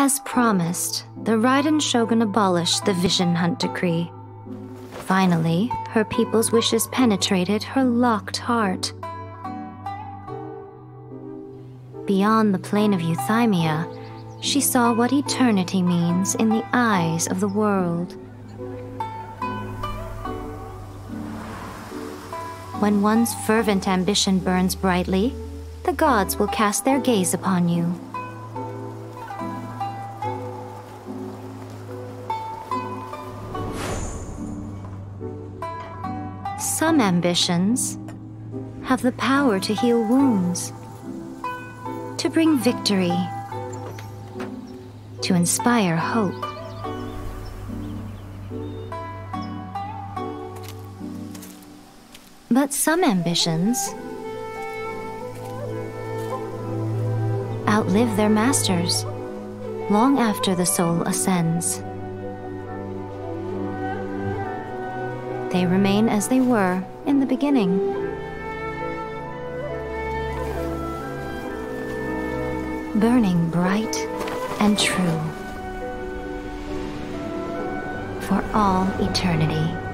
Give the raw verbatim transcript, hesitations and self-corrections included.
As promised, the Raiden Shogun abolished the Vision Hunt decree. Finally, her people's wishes penetrated her locked heart. Beyond the plane of Euthymia, she saw what eternity means in the eyes of the world. When one's fervent ambition burns brightly, the gods will cast their gaze upon you. Some ambitions have the power to heal wounds, to bring victory, to inspire hope. But some ambitions outlive their masters long after the soul ascends. They remain as they were in the beginning. Burning bright and true for all eternity.